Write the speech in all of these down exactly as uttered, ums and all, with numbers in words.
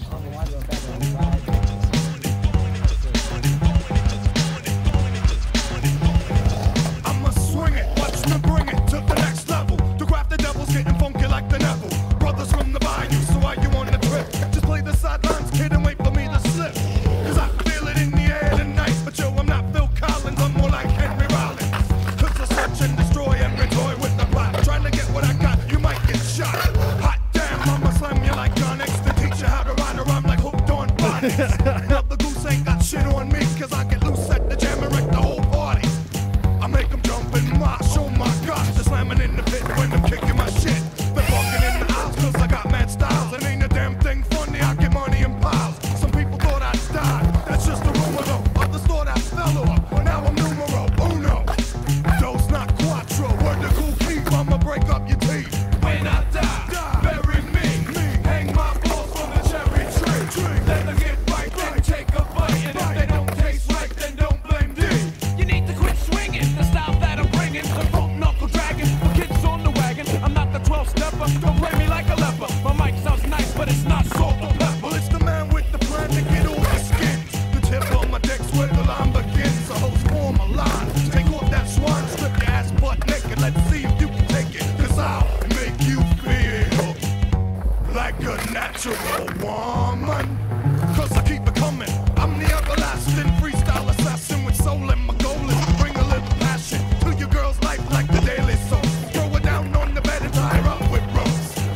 I'ma swing it, watch me bring it to the next level. The craft the devil's getting funky like the Neville. Brothers from the bayou, so why you on the trip? Just play the sidelines, kid, and wait for me to slip. Cause I feel it in the air tonight. But yo, I'm not Phil Collins, I'm more like Henry Rollins. Cause I search and destroy every toy with the plot. Trying to get what I got, you might get shot. Hot damn, I'ma slam you like John X to teach you how to ride a rhyme like hooked on phonics. Now the goose ain't got shit on me, cause I get loose at the jam and wreck the whole party. I make them jump and mosh, oh my gosh. They're slamming in the pit when I'm kicking my shit. They're walking in the aisles cause I got mad styles. And ain't a damn thing funny, I get money in piles. Some people thought I died, that's just a rumor though. Others thought I fell off, well now I'm numero uno. Dos not quattro, word the cool keep, I'ma break up your teeth. When I die, die. Bury me. me, hang my balls from the cherry tree. tree. Let them get right, then take a bite. And if they don't taste right, then don't blame D. You need to quit swinging the style that I'm bringing. The front knuckle dragon, the kids on the wagon. I'm not the twelve stepper, don't play me like a leper. My mic sounds nice, but it's not salt or pepper. Well, it's the man with the plan to get all the skin. The tip on my dick's where the line begins. So host form a line. Take off that swan, strip your ass butt naked. Let's see if you can take it. Cause I'll make you feel like a natural woman. Cause I keep it coming. I'm the everlasting freestyle assassin with soul, and my goal is to bring a little passion to your girl's life like the Daily Soap. Throw her down on the bed and tie her up with ropes.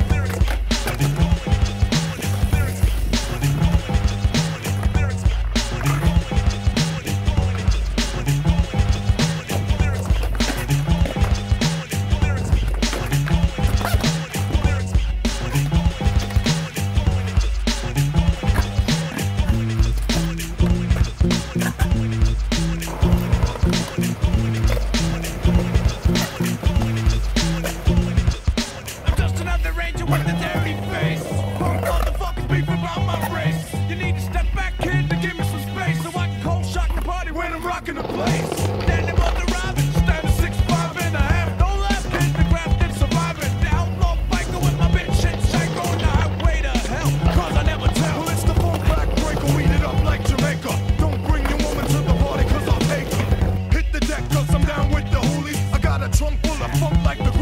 I'm just another ranger with a dirty face. Punk motherfuckers beefing about my race. You need to step back, kid, to give me some space so I can cold shot the party when I'm rocking the place. Standing on the robin, standing six five and a half. Don't laugh, kid, the craft is surviving. The outlaw biker with my bitch shit shank on the highway to hell. Cause I never tell. Well, it's the funk back breaker, we it up like Jamaica. Don't bring your woman to the party cause I'll take her. Hit the deck cause I'm down with the hoolies. I got a trunk full of funk like the